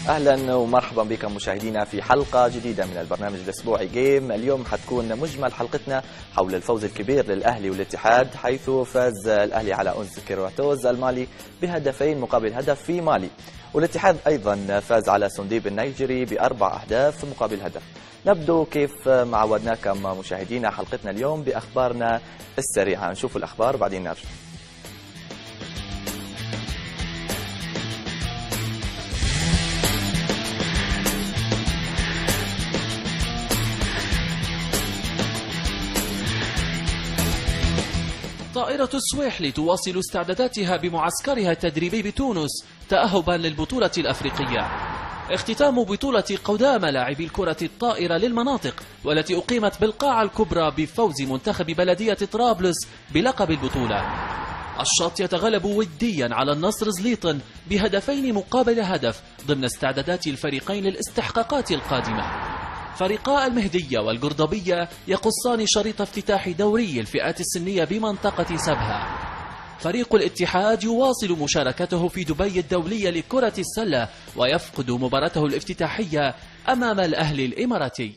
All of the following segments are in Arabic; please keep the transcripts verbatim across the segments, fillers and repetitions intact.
اهلا ومرحبا بكم مشاهدينا في حلقه جديده من البرنامج الاسبوعي جيم. اليوم حتكون مجمل حلقتنا حول الفوز الكبير للاهلي والاتحاد، حيث فاز الاهلي على أونس كيرواتوز المالي بهدفين مقابل هدف في مالي، والاتحاد ايضا فاز على سنديب النيجري باربع اهداف مقابل هدف. نبدو كيف ما عودناكم مشاهدينا حلقتنا اليوم باخبارنا السريعه. نشوف الاخبار بعدين نرجع. طائرة السويحلي تواصل استعداداتها بمعسكرها التدريبي بتونس تأهبا للبطولة الأفريقية. اختتام بطولة قدام لاعبي الكرة الطائرة للمناطق، والتي أقيمت بالقاعة الكبرى بفوز منتخب بلدية طرابلس بلقب البطولة. الشاط يتغلب وديا على النصر زليطن بهدفين مقابل هدف ضمن استعدادات الفريقين للاستحقاقات القادمة. فريقا المهدية والقرضبية يقصان شريط افتتاح دوري الفئات السنية بمنطقة سبها. فريق الاتحاد يواصل مشاركته في دبي الدولية لكرة السلة، ويفقد مباراته الافتتاحية أمام الأهلي الإماراتي.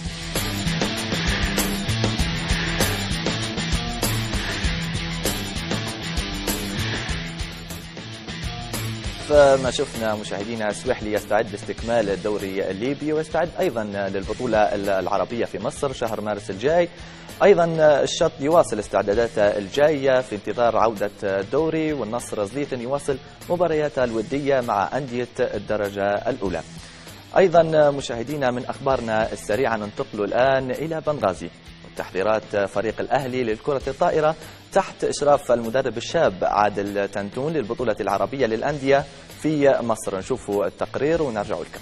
ما شفنا مشاهدينا السويحلي يستعد لاستكمال الدوري الليبي، ويستعد أيضا للبطولة العربية في مصر شهر مارس الجاي. أيضا الشط يواصل استعداداته الجاية في انتظار عودة الدوري، والنصر زليطن يواصل مبارياته الودية مع أندية الدرجة الأولى. أيضا مشاهدينا من أخبارنا السريعة ننتقل الآن إلى بنغازي. تحضيرات فريق الأهلي للكرة الطائرة تحت إشراف المدرب الشاب عادل تنتون للبطولة العربية للأندية في مصر. نشوفوا التقرير ونرجع لكم.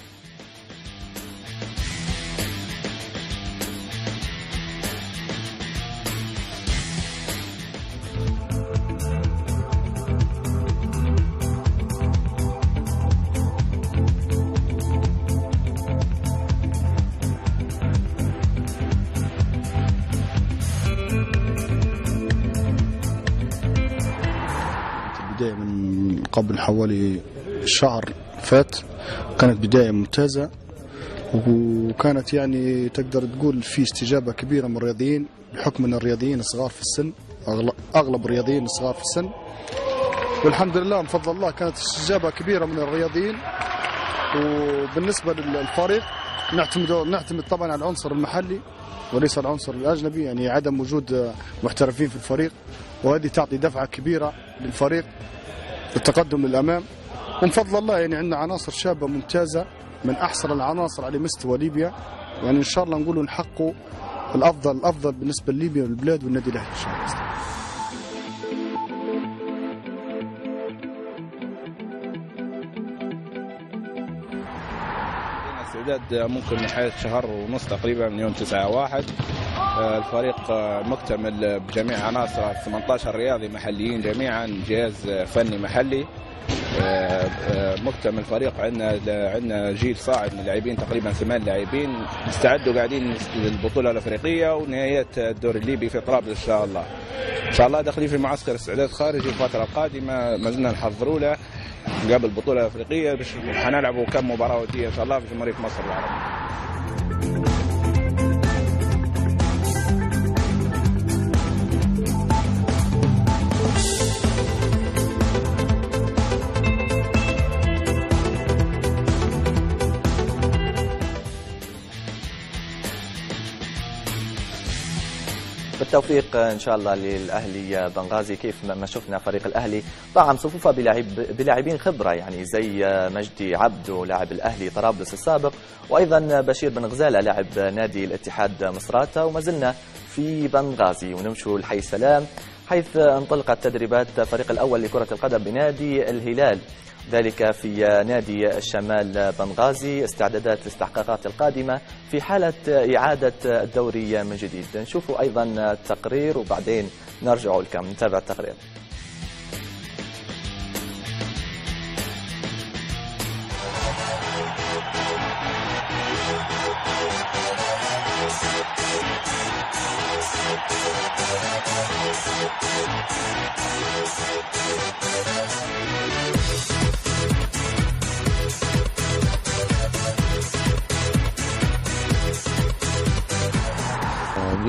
من قبل حوالي شهر فات كانت بداية ممتازة، وكانت يعني تقدر تقول في استجابة كبيرة من الرياضيين، بحكم أن الرياضيين الصغار في السن، أغلب الرياضيين الصغار في السن، والحمد لله بفضل الله كانت استجابة كبيرة من الرياضيين. وبالنسبة للفريق نعتمد نعتمد طبعا على العنصر المحلي وليس العنصر الأجنبي، يعني عدم وجود محترفين في الفريق، وهذه تعطي دفعة كبيرة للفريق للتقدم للأمام. ومن فضل الله يعني عندنا عناصر شابة ممتازة من أحسن العناصر على مستوى ليبيا، يعني إن شاء الله نقولوا نحققوا الأفضل الأفضل بالنسبة لليبيا والبلاد والنادي الأهلي إن شاء الله. استعداد ممكن من حيث شهر ونص تقريبا من يوم تسعة واحد. الفريق مكتمل بجميع عناصره، ثمانية عشر رياضي محليين جميعا، جهاز فني محلي مكتمل فريق. عندنا عندنا جيل صاعد من اللاعبين، تقريبا ثمان لاعبين استعدوا قاعدين للبطوله الافريقيه ونهايه الدوري الليبي في طرابلس ان شاء الله. ان شاء الله داخلين في معسكر استعداد خارجي الفتره القادمه، ما زلنا نحضروا له قبل البطوله الافريقيه، باش حنلعبوا كم مباراه وديه ان شاء الله في جمهوريه مصر العربيه. بالتوفيق ان شاء الله للاهلي بنغازي. كيف ما شفنا فريق الاهلي طعم صفوفه بلاعب بلاعبين خبره، يعني زي مجدي عبده لاعب الاهلي طرابلس السابق، وايضا بشير بن غزاله لاعب نادي الاتحاد مصراته. وما زلنا في بنغازي ونمشوا لحي سلام، حيث انطلقت تدريبات فريق الاول لكره القدم بنادي الهلال، ذلك في نادي الشمال بنغازي، استعدادات الاستحقاقات القادمة في حالة إعادة الدوري من جديد. نشوفوا أيضا التقرير وبعدين نرجع لكم نتابع التقرير.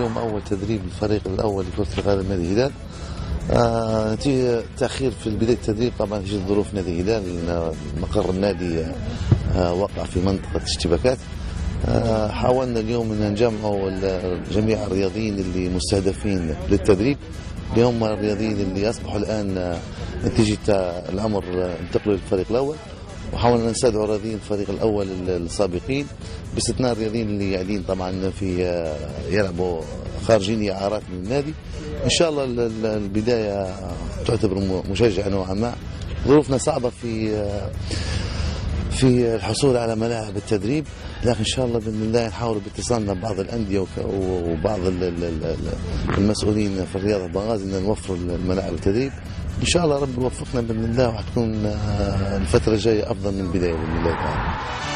اليوم أول تدريب للفريق الأول لكرة القدم نادي الهلال. آه نتيجة تأخير في بداية التدريب طبعا نتيجة ظروف نادي الهلال، لأن مقر النادي آه وقع في منطقة اشتباكات. آه حاولنا اليوم أن نجمعوا جميع الرياضيين اللي مستهدفين للتدريب، اللي هم الرياضيين اللي أصبحوا الآن نتيجة العمر انتقلوا للفريق الأول، وحاولنا نستدعوا الرياضيين الفريق الأول السابقين باستثناء الرياضيين اللي قاعدين طبعا في يلعبوا خارجين إعارات من النادي. إن شاء الله البداية تعتبر مشجعة نوعا ما. ظروفنا صعبة في في الحصول على ملاعب التدريب، لكن إن شاء الله بإذن الله نحاول باتصالنا ببعض الأندية وبعض المسؤولين في الرياضة بنغازي أن نوفر الملاعب التدريب. إن شاء الله رب يوفقنا بإذن الله، وحتكون الفترة الجاية أفضل من البداية بإذن الله تعالى.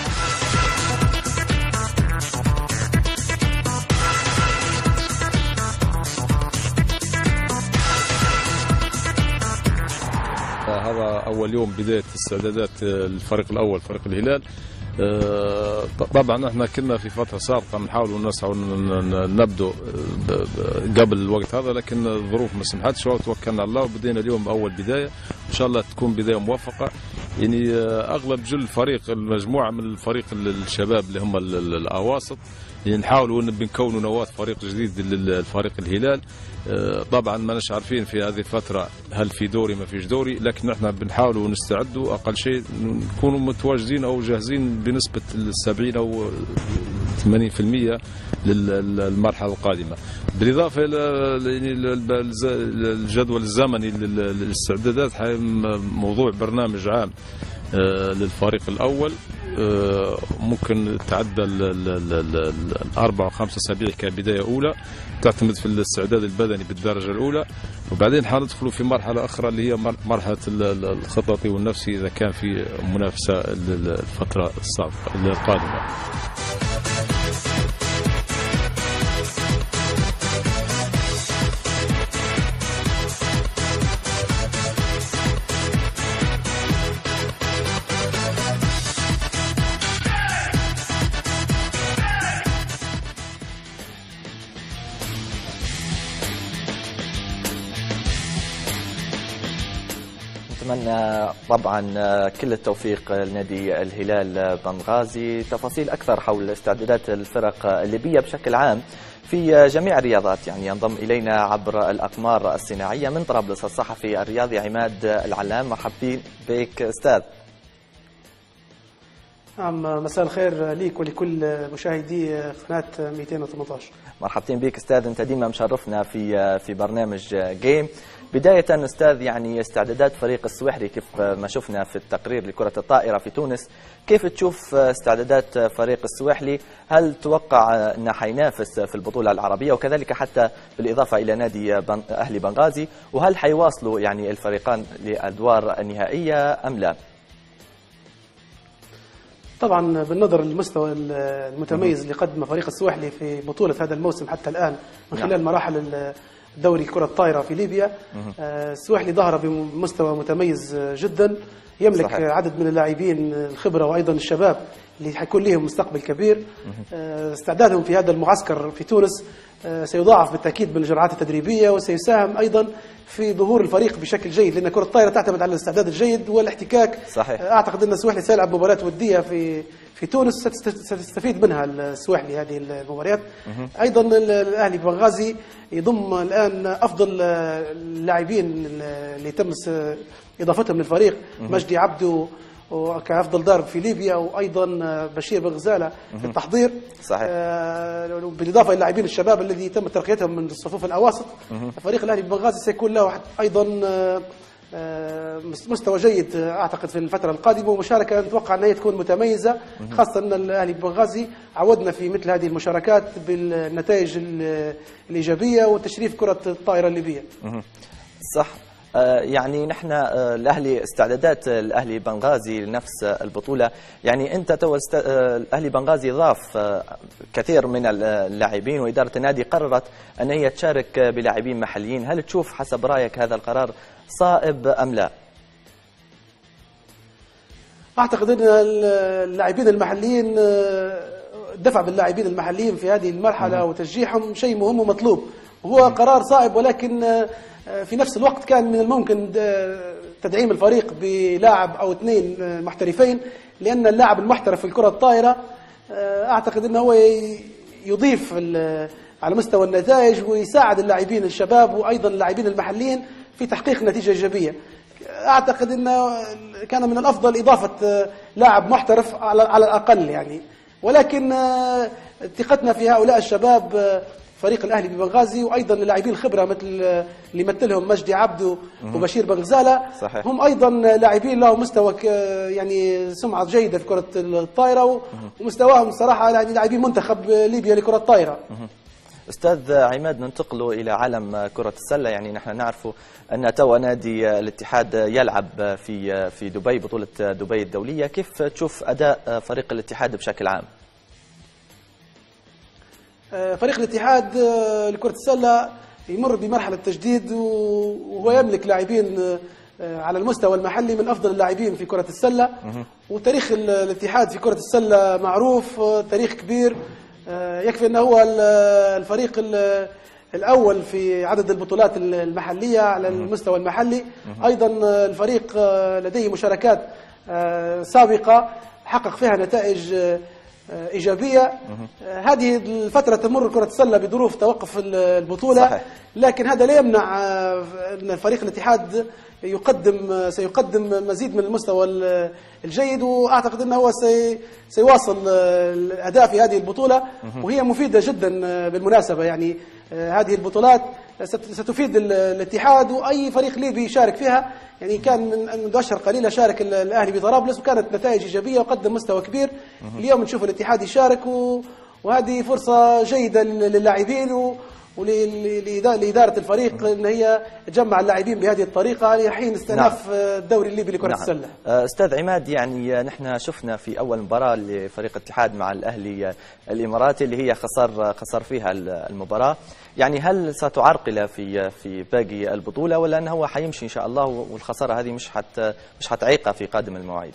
هذا أول يوم بداية استعدادات الفريق الأول فريق الهلال. طبعا احنا كنا في فترة سابقة نحاول نسعى نبدو قبل الوقت هذا، لكن الظروف ما سمحتش وتوكلنا على الله وبدينا اليوم بأول بداية. إن شاء الله تكون بداية موفقة. يعني أغلب جل الفريق المجموعة من الفريق الشباب اللي هم الأواسط، يعني نحاولوا بنكونوا نواة فريق جديد للفريق الهلال. طبعا ما نش عارفين في هذه الفترة هل في دوري ما فيش دوري، لكن احنا بنحاولوا نستعدوا أقل شيء نكونوا متواجدين أو جاهزين بنسبة السبعين أو ثمانين في المية للمرحلة القادمة. بالإضافة إلى الجدول الزمني للاستعدادات، موضوع برنامج عام للفريق الأول ممكن تعدى الأربع وخمسة أسابيع كبداية أولى، تعتمد في الاستعداد البدني بالدرجة الأولى، وبعدين حندخلوا في مرحلة أخرى اللي هي مرحلة الخططي والنفسي إذا كان في منافسة الفترة السابقة القادمة. نتمنى طبعا كل التوفيق لنادي الهلال بنغازي. تفاصيل أكثر حول استعدادات الفرق الليبية بشكل عام في جميع الرياضات يعني ينضم إلينا عبر الأقمار الصناعية من طرابلس الصحفي الرياضي عماد العلام. مرحبا بك أستاذ. نعم، مساء الخير ليك ولكل مشاهدي قناة مئتين وثمانية عشر. مرحبتين بك أستاذ، أنت ديما مشرفنا في في برنامج جيم. بداية أستاذ، يعني استعدادات فريق السويحلي كيف ما شفنا في التقرير لكرة الطائرة في تونس، كيف تشوف استعدادات فريق السويحلي؟ هل توقع أنه حينافس في البطولة العربية وكذلك حتى بالإضافة إلى نادي أهلي بنغازي؟ وهل حيواصلوا يعني الفريقان للأدوار النهائية أم لا؟ طبعا بالنظر للمستوى المتميز اللي قدمه فريق السويحلي في بطولة هذا الموسم حتى الآن من خلال مراحل دوري كرة الطائرة في ليبيا، السويحلي ظهر بمستوى متميز جدا، يملك صحيح. عدد من اللاعبين الخبرة وأيضا الشباب اللي حيكون لهم مستقبل كبير. استعدادهم في هذا المعسكر في تونس سيضاعف بالتأكيد بالجرعات التدريبية، وسيساهم أيضا في ظهور الفريق بشكل جيد، لأن كرة الطائرة تعتمد على الاستعداد الجيد والاحتكاك. صحيح. أعتقد أن السويحلي سيلعب مباراة ودية في في تونس ستستفيد منها السويحلي هذه المباريات. أيضا الأهلي بنغازي يضم الآن أفضل اللاعبين اللي تم إضافتهم للفريق، مجدي عبدو كأفضل ضارب في ليبيا، وأيضا بشير بن غزالة في التحضير. صحيح. بالإضافة إلى اللاعبين الشباب الذي تم ترقيتهم من الصفوف الأواسط. فريق الأهلي بنغازي سيكون له أيضا مستوى جيد أعتقد في الفترة القادمة، ومشاركة نتوقع أنها تكون متميزة، خاصة أن الأهلي بنغازي عودنا في مثل هذه المشاركات بالنتائج الإيجابية وتشريف كرة الطائرة الليبية. صح. يعني نحن الأهلي استعدادات الأهلي بنغازي لنفس البطولة، يعني أنت تو است... الأهلي بنغازي ضاف كثير من اللاعبين، وإدارة النادي قررت أن هي تشارك بلاعبين محليين. هل تشوف حسب رأيك هذا القرار صائب أم لا؟ أعتقد أن اللاعبين المحليين الدفع باللاعبين المحليين في هذه المرحلة وتشجيعهم شيء مهم ومطلوب، وهو قرار صائب، ولكن في نفس الوقت كان من الممكن تدعيم الفريق بلاعب أو اثنين محترفين، لأن اللاعب المحترف في الكرة الطائرة أعتقد أنه هو يضيف على مستوى النتائج ويساعد اللاعبين الشباب وأيضا اللاعبين المحليين في تحقيق نتيجة إيجابية. أعتقد أنه كان من الأفضل إضافة لاعب محترف على الأقل يعني، ولكن ثقتنا في هؤلاء الشباب فريق الأهلي ببنغازي وأيضا اللاعبين الخبرة مثل اللي يمثلهم مجدي عبدو وبشير بنغزالة، صحيح. هم أيضا لاعبين لهم مستوى يعني سمعة جيدة في كرة الطائرة، ومستواهم صراحة يعني لاعبين منتخب ليبيا لكرة الطائرة. أستاذ عماد، ننتقل إلى عالم كرة السلة. يعني نحن نعرف أن تو نادي الاتحاد يلعب في في دبي بطولة دبي الدولية، كيف تشوف أداء فريق الاتحاد بشكل عام؟ فريق الاتحاد لكرة السلة يمر بمرحلة تجديد، وهو يملك لاعبين على المستوى المحلي من أفضل اللاعبين في كرة السلة، وتاريخ الاتحاد في كرة السلة معروف، تاريخ كبير. يكفي أنه هو الفريق الأول في عدد البطولات المحلية على المستوى المحلي، أيضا الفريق لديه مشاركات سابقة حقق فيها نتائج إيجابية. هذه الفترة تمر كرة السلة بظروف توقف البطولة، صحيح. لكن هذا لا يمنع أن فريق الاتحاد يقدم سيقدم مزيد من المستوى الجيد، وأعتقد أنه هو سيواصل الأداء في هذه البطولة، وهي مفيدة جدا بالمناسبة. يعني هذه البطولات ستفيد الاتحاد وأي فريق ليبي يشارك فيها. يعني كان منذ أشهر قليلة شارك الأهلي بطرابلس وكانت نتائج إيجابية وقدم مستوى كبير. اليوم نشوف الاتحاد يشارك، وهذه فرصة جيدة للاعبين ولإدارة الفريق أن هي تجمع اللاعبين بهذه الطريقة لحين استئناف نعم. الدوري الليبي لكرة نعم. السلة. أستاذ عماد، يعني نحن شفنا في أول مباراة لفريق الاتحاد مع الأهلي الإماراتي اللي هي خسر خسر فيها المباراة، يعني هل ستعرقل في في باقي البطولة ولا أنه هو حيمشي إن شاء الله والخسارة هذه مش حت مش حتعيقها في قادم المواعيد؟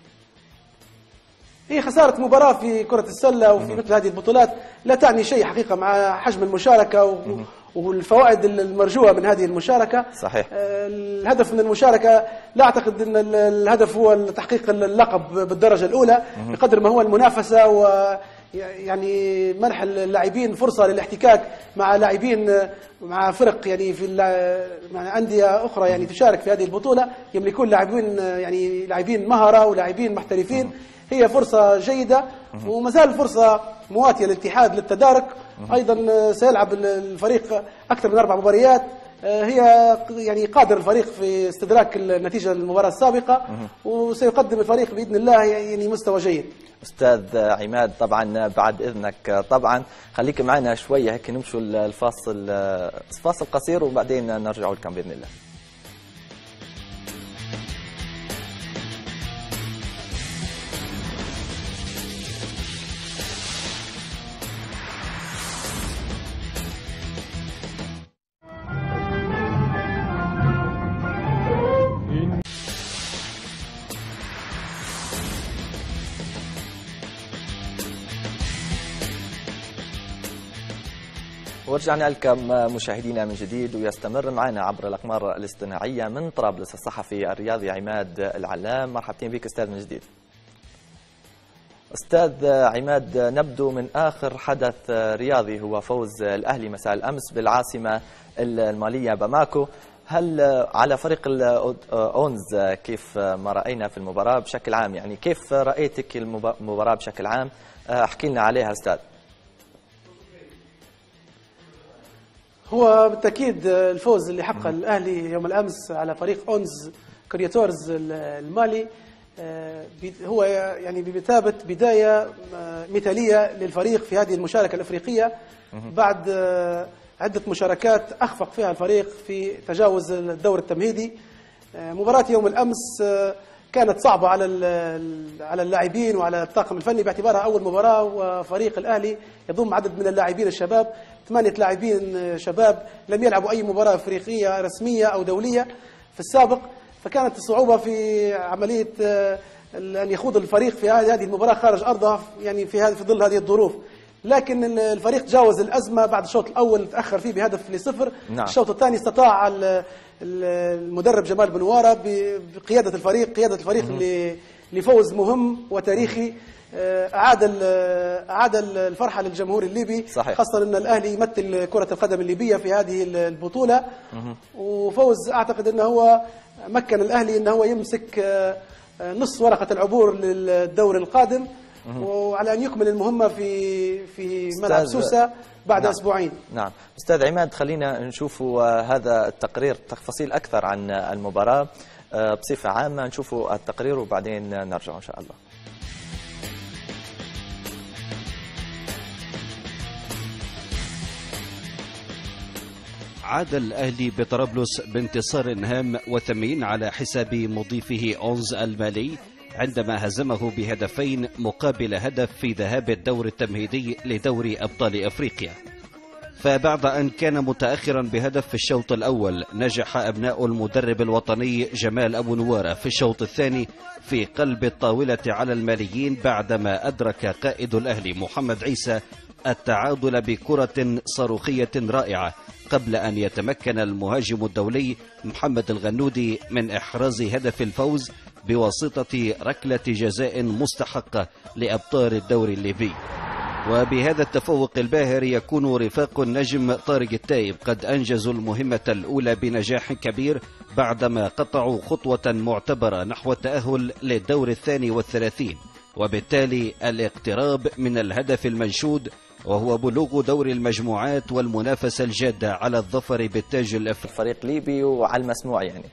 هي خسارة مباراة في كرة السلة وفي مثل هذه البطولات لا تعني شيء حقيقة مع حجم المشاركة والفوائد المرجوة من هذه المشاركة. صحيح. الهدف من المشاركة لا أعتقد أن الهدف هو تحقيق اللقب بالدرجة الأولى بقدر ما هو المنافسة و يعني منح اللاعبين فرصة للاحتكاك مع لاعبين مع فرق يعني في مع أندية أخرى يعني تشارك في هذه البطولة يملكون لاعبين يعني لاعبين مهرة ولاعبين محترفين. هي فرصة جيدة وما زال فرصة مواتية للاتحاد للتدارك. أيضا سيلعب الفريق أكثر من أربع مباريات، هي يعني قادر الفريق في استدراك النتيجة للمباراة السابقة، وسيقدم الفريق بإذن الله يعني مستوى جيد. أستاذ عماد، طبعا بعد إذنك طبعا خليك معنا شوية هيك نمشوا الفاصل فاصل قصير وبعدين نرجع لكم بإذن الله. ورجعنا لكم مشاهدينا من جديد، ويستمر معنا عبر الأقمار الاصطناعية من طرابلس الصحفي الرياضي عماد العلام. مرحبتين بك أستاذ من جديد. أستاذ عماد، نبدو من آخر حدث رياضي هو فوز الأهلي مساء الأمس بالعاصمة المالية باماكو. هل على فريق الأونز كيف ما رأينا في المباراة بشكل عام، يعني كيف رأيتك المباراة بشكل عام؟ احكي لنا عليها أستاذ. هو بالتأكيد الفوز اللي حقق الأهلي يوم الأمس على فريق أونز كرياتورز المالي هو يعني بمثابة بداية مثالية للفريق في هذه المشاركة الأفريقية بعد عدة مشاركات أخفق فيها الفريق في تجاوز الدور التمهيدي. مباراة يوم الأمس كانت صعبة على على اللاعبين وعلى الطاقم الفني باعتبارها أول مباراة، وفريق الأهلي يضم عدد من اللاعبين الشباب، ثمانية لاعبين شباب لم يلعبوا أي مباراة أفريقية رسمية أو دولية في السابق، فكانت الصعوبة في عملية أن يخوض الفريق في هذه المباراة خارج أرضها يعني في هذه في ظل هذه الظروف. لكن الفريق تجاوز الأزمة بعد الشوط الأول تأخر فيه بهدف لصفر. نعم. الشوط الثاني استطاع المدرب جمال بنوارة بقيادة الفريق قيادة الفريق لفوز مهم وتاريخي أعاد أعاد الفرحة للجمهور الليبي. صحيح. خاصة أن الأهلي يمثل كرة القدم الليبية في هذه البطولة. وفوز أعتقد أنه هو مكن الأهلي أنه هو يمسك نص ورقة العبور للدور القادم وعلى أن يكمل المهمة في في ملعب سوسة بعد نعم. أسبوعين. نعم أستاذ عماد، خلينا نشوف هذا التقرير تفاصيل أكثر عن المباراة بصفة عامة، نشوف التقرير وبعدين نرجع إن شاء الله. عاد الأهلي بطرابلس بانتصار هام وثمين على حساب مضيفه أونز المالي عندما هزمه بهدفين مقابل هدف في ذهاب الدور التمهيدي لدوري أبطال أفريقيا. فبعد أن كان متأخرا بهدف في الشوط الأول، نجح أبناء المدرب الوطني جمال أبو نوارة في الشوط الثاني في قلب الطاولة على الماليين بعدما أدرك قائد الأهلي محمد عيسى التعادل بكرة صاروخية رائعة قبل أن يتمكن المهاجم الدولي محمد الغنودي من إحراز هدف الفوز بواسطة ركلة جزاء مستحقة لأبطال الدوري الليبي. وبهذا التفوق الباهر يكون رفاق النجم طارق التايب قد أنجزوا المهمة الأولى بنجاح كبير بعدما قطعوا خطوة معتبرة نحو التأهل للدور الثاني والثلاثين، وبالتالي الاقتراب من الهدف المنشود وهو بلوغ دور المجموعات والمنافسة الجادة على الظفر بالتاج الأفريقي. فريق ليبي وعلى المسموع يعني.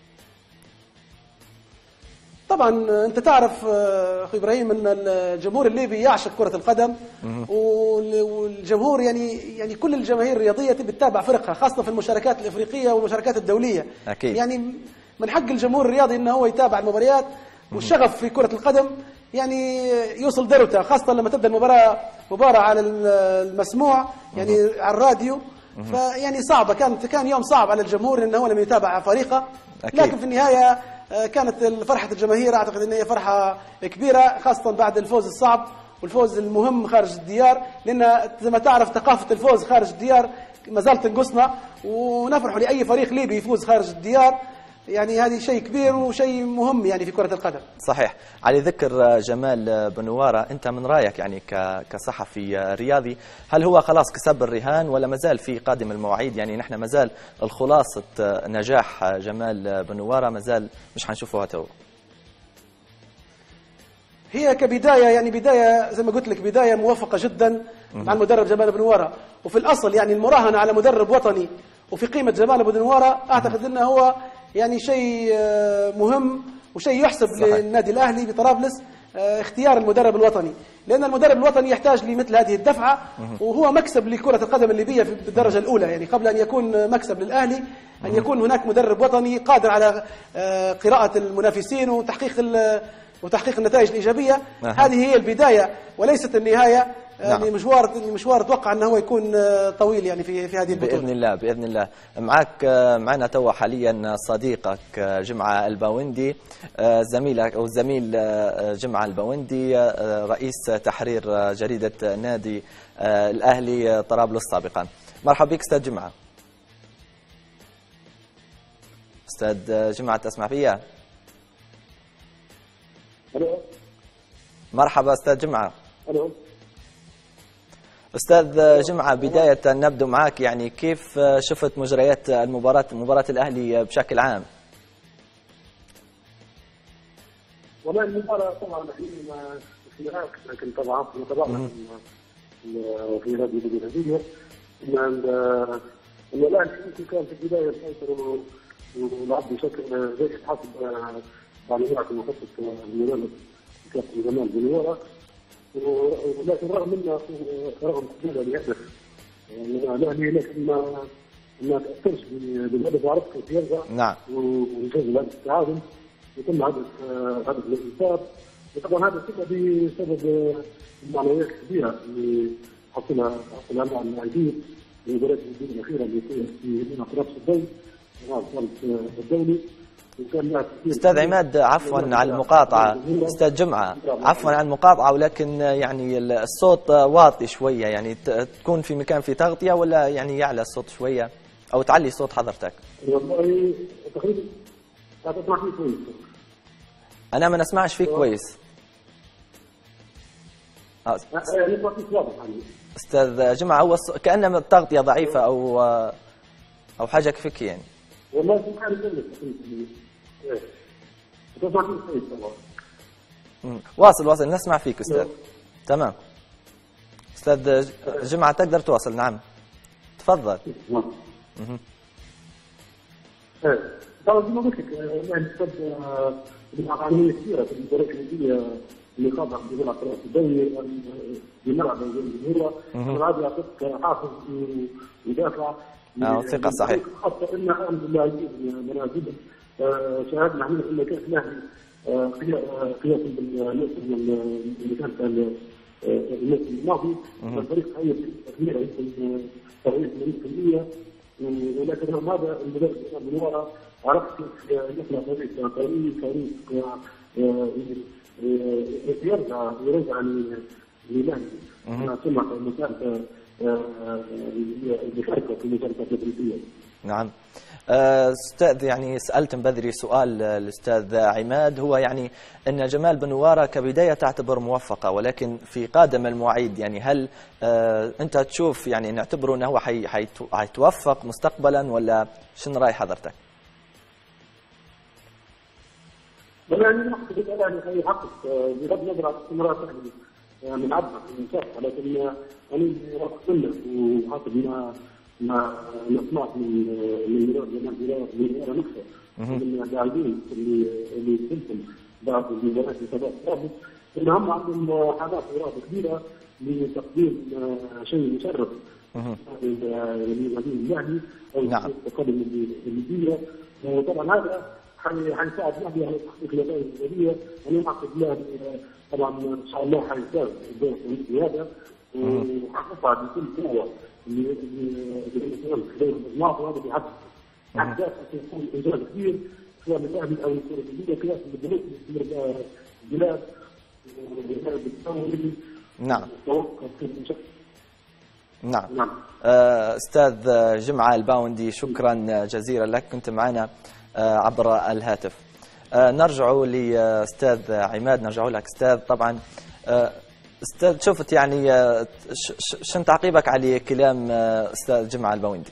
طبعا انت تعرف اخي ابراهيم ان الجمهور الليبي يعشق كرة القدم، والجمهور يعني يعني كل الجماهير الرياضية تبي تتابع فرقها خاصة في المشاركات الافريقية والمشاركات الدولية. أكيد. يعني من حق الجمهور الرياضي انه هو يتابع المباريات، والشغف في كرة القدم يعني يوصل ذروته خاصة لما تبدا المباراة مباراة على المسموع يعني على الراديو. فيعني صعبة كانت كان يوم صعب على الجمهور انه هو لما يتابع فريقه. أكيد. لكن في النهاية كانت فرحة الجماهير أعتقد أن هي فرحة كبيرة خاصة بعد الفوز الصعب والفوز المهم خارج الديار، لأن زي ما تعرف ثقافة الفوز خارج الديار ما زالت تنقصنا، ونفرح لأي فريق ليبي يفوز خارج الديار. يعني هذه شيء كبير وشيء مهم يعني في كرة القدم. صحيح. على ذكر جمال بنوارة، أنت من رأيك يعني كصحفي رياضي، هل هو خلاص كسب الرهان ولا مازال في قادم المواعيد؟ يعني نحن مازال الخلاصة نجاح جمال بنوارة مازال مش حنشوفوها تو. هي كبداية يعني بداية زي ما قلت لك بداية موفقة جدا مع المدرب جمال بنوارة، وفي الأصل يعني المراهنة على مدرب وطني وفي قيمة جمال بنوارة أعتقد أنه هو يعني شيء مهم وشيء يحسب صحيح. للنادي الأهلي بطرابلس اختيار المدرب الوطني، لأن المدرب الوطني يحتاج لمثل هذه الدفعة، وهو مكسب لكرة القدم الليبية في الدرجة الأولى. يعني قبل أن يكون مكسب للأهلي أن يكون هناك مدرب وطني قادر على قراءة المنافسين وتحقيق وتحقيق النتائج الإيجابية. أه. هذه هي البداية وليست النهاية. نعم. يعني مشوار المشوار اتوقع انه هو يكون طويل يعني في في هذه البطوله باذن الله. باذن الله. معك معنا توا حاليا صديقك جمعه الباوندي، زميلك او زميل جمعه الباوندي رئيس تحرير جريده نادي الاهلي طرابلس سابقا. مرحبا بك استاذ جمعه. استاذ جمعه تسمع فيا؟ الو. مرحبا استاذ جمعه. الو. أستاذ جمعة، بداية نبدأ معك، يعني كيف شفت مجريات المباراة مباراة الأهلي بشكل عام؟ والله المباراة طبعا احنا خلافات، لكن طبعا نتابعنا في نادي الجزائر ان الاهلي يمكن كان في البداية يسيطر ولعب بشكل جيد حسب تعليمات المخطط المدرب كابتن جمال بنوارة، ولكن رغم انه رغم قبوله لهدف من الاهلي لكن ما ما تاثرش بالهدف، عرفت كيف يرجع. نعم. ويسجل هدف التعادل ويتم هدف هدف الانتصار، وطبعا هذا كله بسبب المعنويات الكبيره اللي حصلها حصلها مع اللاعبين في مباراه الدوري الاخيره اللي كانت في مدينه طرابلس الدولي الدولي استاذ عماد عفوا على المقاطعه، استاذ جمعه عفوا على المقاطعه، ولكن يعني الصوت واطي شويه، يعني تكون في مكان في تغطيه ولا يعني يعلى الصوت شويه او تعلي صوت حضرتك. والله تقريبا لا تسمع فيه كويس. انا ما نسمعش فيك كويس. اه نسمع فيك واضح. استاذ جمعه هو كأن التغطيه ضعيفه او او حاجه كيفك يعني. والله في حال ذلك تسمع فيه كويس والله. واصل واصل نسمع فيك استاذ. تمام استاذ جمعه تقدر تواصل. نعم تفضل. ايه طبعا زي ما قلت لك يعني استاذ بالعقليه كثيره في المباريات الوديه اللي خاضها في الدوري الدولي بملعب الجمهور العادي يعطيك حافظ يدافع. اه ثقه صحيح. خاصه ان الان اللاعبين منازلهم شاهدنا عندنا ان كاس الاهلي قياس بالموسم اللي كان الموسم الماضي الفريق هي كبيره يمكن تغيير مية بالمية، ولكن هذا المدرب من وراء عرفت كيف يخلق فريق قوي فريق يرجع يرجع للاهلي. انا سمعت المشاركه المشاركه في المشاركه التدريبيه. نعم استاذ يعني سالت من بدري سؤال الاستاذ عماد، هو يعني ان جمال بن نواره كبدايه تعتبر موفقه، ولكن في قادم المواعيد يعني هل انت تشوف يعني نعتبره انه هو حيتوفق مستقبلا ولا شنو راي حضرتك؟ يعني نقصد الان حيحقق بغض النظر عن استمرار من عبد المسافه، لكن انا واثق منه وحاطط ما ما سمعت من من جمال من نفسه من اللاعبين اللي اللي يمكن بعد المباريات السابقه السابق ان هم عندهم حاجات اراده كبيره لتقديم شيء مشرف للنادي الاهلي او القدم الليبيه، وطبعا هذا حيساعد الاهلي على تحقيق النتائج الايجابيه. انا اعتقد الاهلي طبعا ان شاء الله حيفاز بالدور هذا وحيصعد بكل قوه اللي اللي خلال المجموعه، وهذا بيحدد اهداف سيكون انجاز كبير سواء للاهلي او الكره الليبيه كاس بالبلاد البلاد الدولي. نعم نعم نعم استاذ جمعه الباوندي شكرا جزيلا لك، كنت معنا عبر الهاتف. نرجع لاستاذ عماد، نرجع لك استاذ. طبعا استاذ شفت يعني شنو تعقيبك على كلام استاذ جمعه الباوندي؟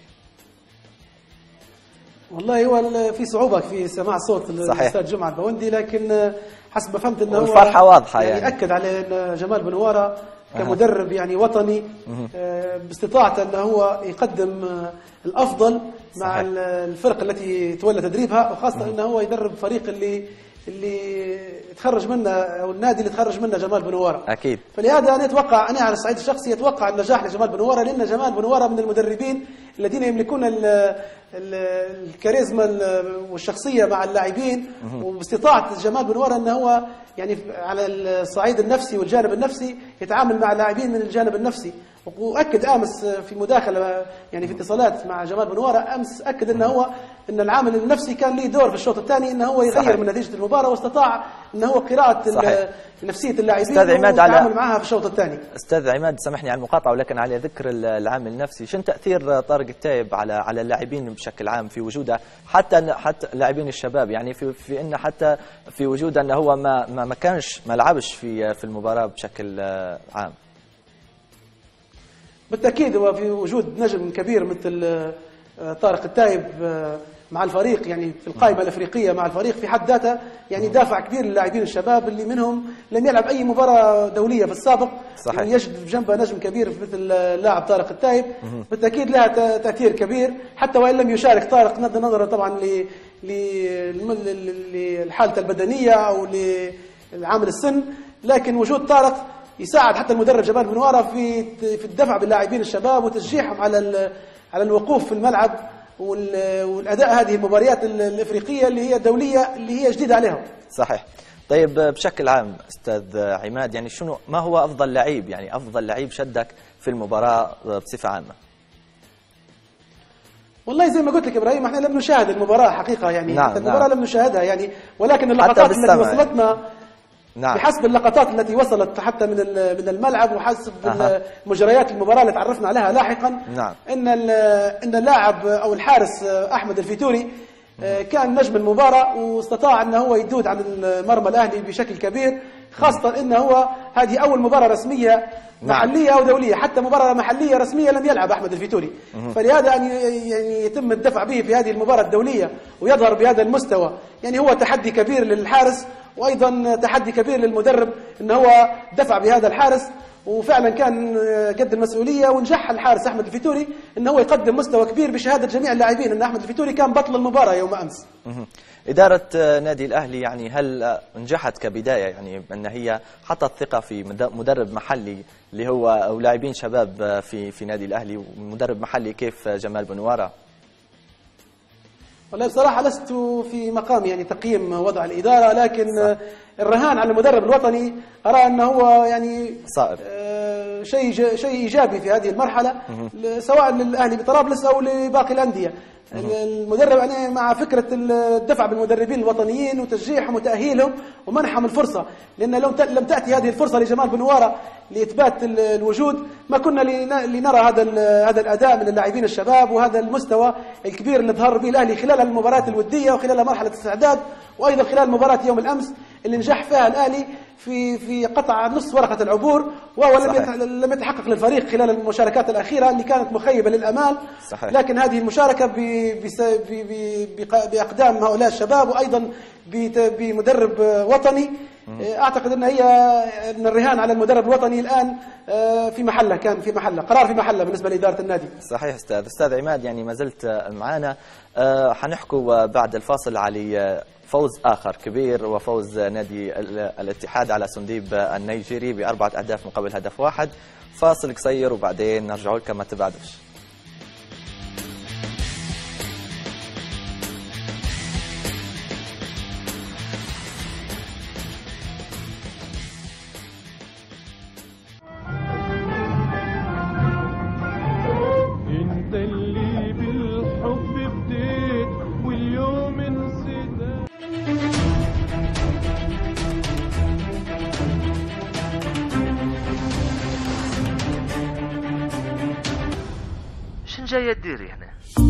والله هو في صعوبه في سماع صوت الاستاذ جمعه الباوندي، لكن حسب ما فهمت انه الفرحه واضحه يعني, يعني اكد على ان جمال بن نواره كمدرب يعني وطني باستطاعته انه هو يقدم الافضل مع صحيح. الفرق التي تولى تدريبها، وخاصه انه هو يدرب فريق اللي اللي تخرج منه او النادي اللي تخرج منه جمال بن نواره. اكيد. فلهذا انا اتوقع انا على الصعيد الشخصي اتوقع النجاح لجمال بن نواره، لان جمال بن نواره من المدربين الذين يملكون الكاريزما والشخصيه مع اللاعبين، وباستطاعه جمال بن نواره انه هو يعني على الصعيد النفسي والجانب النفسي يتعامل مع اللاعبين من الجانب النفسي. واكد امس في مداخله يعني في اتصالات مع جمال بن نواره امس اكد انه هو ان العامل النفسي كان له دور في الشوط الثاني، انه هو يغير صحيح. من نتيجه المباراه، واستطاع انه هو قراءه نفسيه اللاعبين والتعامل معها في الشوط الثاني. استاذ عماد سامحني على المقاطعه، ولكن على ذكر العامل النفسي، شنو تاثير طارق التايب على على اللاعبين بشكل عام في وجوده، حتى حتى لاعبين الشباب يعني في في انه حتى في وجوده انه هو ما ما, ما كانش ما لعبش في في المباراه بشكل عام؟ بالتأكيد هو في وجود نجم كبير مثل طارق التايب مع الفريق يعني في القائمة الأفريقية مع الفريق في حد ذاته يعني دافع كبير للاعبين الشباب اللي منهم لم يلعب أي مباراة دولية في السابق. صحيح. يعني يجد بجنبه نجم كبير مثل اللاعب طارق التايب. بالتأكيد لها تأثير كبير، حتى وإن لم يشارك طارق نظرا طبعا لحالته البدنية أو لعامل السن، لكن وجود طارق يساعد حتى المدرب جمال بن نواره في في الدفع باللاعبين الشباب وتشجيعهم على على الوقوف في الملعب والاداء هذه المباريات الافريقيه اللي هي دوليه اللي هي جديده عليهم. صحيح. طيب بشكل عام استاذ عماد، يعني شنو ما هو افضل لعيب يعني افضل لعيب شدك في المباراه بصفه عامه؟ والله زي ما قلت لك ابراهيم احنا لم نشاهد المباراه حقيقه يعني نعم المباراه نعم. لم نشاهدها يعني، ولكن اللقطات التي وصلتنا نعم. بحسب اللقطات التي وصلت حتى من من الملعب وحسب أه. مجريات المباراه اللي تعرفنا عليها لاحقا نعم. ان ان اللاعب او الحارس احمد الفيتوري كان نجم المباراه واستطاع ان هو يدود عن المرمى الاهلي بشكل كبير، خاصه انه هو هذه اول مباراه رسميه محليه او دوليه، حتى مباراه محليه رسميه لم يلعب احمد الفيتوري، فلهذا ان يعني يتم الدفع به في هذه المباراه الدوليه ويظهر بهذا المستوى، يعني هو تحدي كبير للحارس وايضا تحدي كبير للمدرب ان هو دفع بهذا الحارس، وفعلا كان قد المسؤوليه ونجح الحارس احمد الفيتوري ان هو يقدم مستوى كبير بشهاده جميع اللاعبين ان احمد الفيتوري كان بطل المباراه يوم امس. إدارة نادي الأهلي يعني هل نجحت كبداية يعني أن هي حطت ثقة في مدرب محلي اللي هو أو لاعبين شباب في في نادي الأهلي، ومدرب محلي كيف جمال بنوارة؟ والله بصراحة لست في مقام يعني تقييم وضع الإدارة، لكن صح. الرهان على المدرب الوطني أرى أنه هو يعني صائب آه شيء شيء إيجابي في هذه المرحلة سواء للأهلي بطرابلس أو لباقي الأندية. المدرب يعني مع فكرة الدفع بالمدربين الوطنيين وتشجيعهم وتأهيلهم ومنحهم الفرصة، لأن لو لم تأتي هذه الفرصة لجمال بنوارة لإثبات الوجود ما كنا لنرى هذا هذا الأداء من اللاعبين الشباب وهذا المستوى الكبير اللي ظهر به الأهلي خلال المباريات الودية وخلال مرحلة الاستعداد، وأيضا خلال مباراة يوم الأمس اللي نجح فيها الأهلي في في قطع نصف ورقة العبور، وهو لم لم يتحقق للفريق خلال المشاركات الأخيرة اللي كانت مخيبة للأمال. صحيح. لكن هذه المشاركة بأقدام هؤلاء الشباب وأيضا بمدرب وطني، أعتقد أن هي أن الرهان على المدرب الوطني الآن في محله، كان في محله قرار في محله بالنسبة لإدارة النادي. صحيح أستاذ أستاذ عماد، يعني ما زلت معنا، حنحكوا بعد الفاصل على فوز آخر كبير وفوز نادي الاتحاد على سنديب النيجيري بأربعة أهداف مقابل هدف واحد. فاصل قصير وبعدين نرجع لكم، ما تبعدوش. انت اللي بالحب بديت واليوم انسداد. شن جاية تديري هنا؟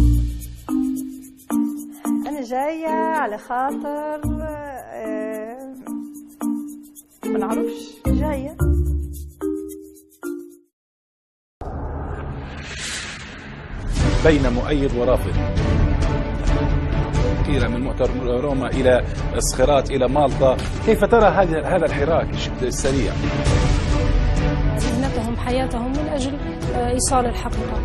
أنا جاية على خاطر أه ما نعرفش جاية. بين مؤيد ورافض، إلى من معتر روما إلى اسخرات إلى مالطا، كيف ترى هذا هذا الحراك السريع؟ مهنتهم حياتهم من أجل إيصال الحقيقة.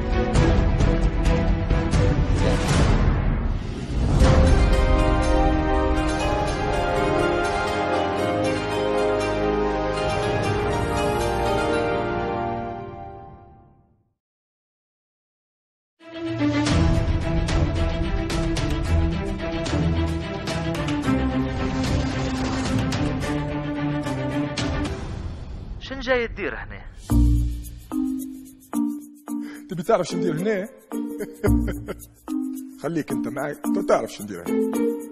شن جاي تدير هنا؟ تبي تعرف شو ندير هنا؟ خليك انت معي انت تعرف شو ندير هنا.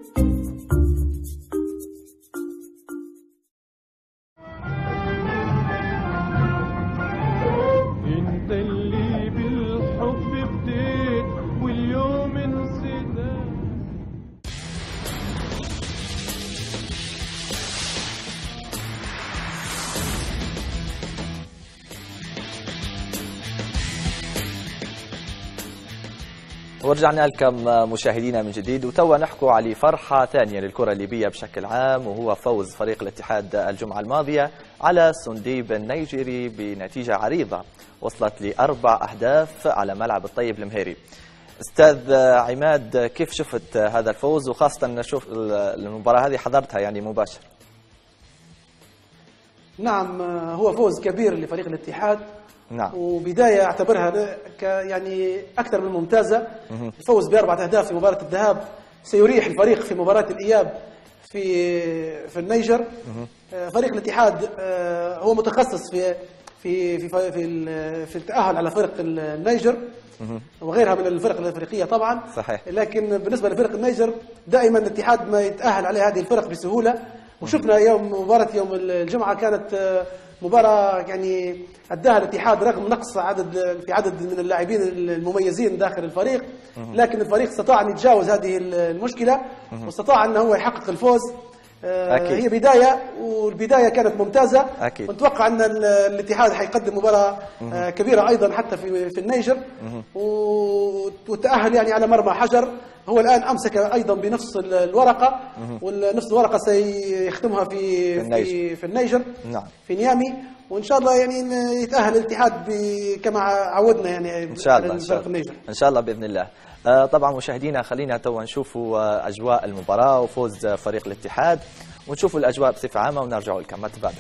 انت اللي بالحب بديت واليوم انسداد. ورجعنا لكم مشاهدينا من جديد، وتوا نحكوا على فرحة ثانية للكرة الليبية بشكل عام، وهو فوز فريق الاتحاد الجمعة الماضية على سنديب النيجيري بنتيجة عريضة وصلت لأربع أهداف على ملعب الطيب المهيري. أستاذ عماد، كيف شفت هذا الفوز، وخاصة نشوف المباراة هذه حضرتها يعني مباشر؟ نعم، هو فوز كبير لفريق الاتحاد. نعم. وبداية أعتبرها ك يعني أكثر من ممتازة. الفوز بأربعة أهداف في مباراة الذهاب سيريح الفريق في مباراة الإياب في في النيجر. فريق الاتحاد هو متخصص في في في في في التأهل على فرق النيجر وغيرها من الفرق الافريقيه طبعا. صحيح. لكن بالنسبه لفرق النيجر دائما الاتحاد ما يتأهل عليه هذه الفرق بسهوله، وشفنا يوم مباراه يوم الجمعه كانت مباراه يعني اداها الاتحاد رغم نقص عدد في عدد من اللاعبين المميزين داخل الفريق، لكن الفريق استطاع ان يتجاوز هذه المشكله واستطاع ان هو يحقق الفوز. أكيد. هي بداية، والبداية كانت ممتازة. أكيد. ونتوقع أن الاتحاد حيقدم مباراة كبيرة أيضا حتى في في النيجر، والتأهل يعني على مرمى حجر. هو الآن أمسك أيضا بنفس الورقة، ونفس الورقة سيختمها في في, في النيجر. نعم. في نيامي، وإن شاء الله يعني يتأهل الاتحاد كما عودنا يعني إن شاء الله. إن شاء الله. النيجر إن شاء الله بإذن الله. طبعا مشاهدينا خلينا تو نشوفوا أجواء المباراة وفوز فريق الاتحاد، ونشوفوا الأجواء بصفة عامة ونرجعوا لكم. ما تبعدوا.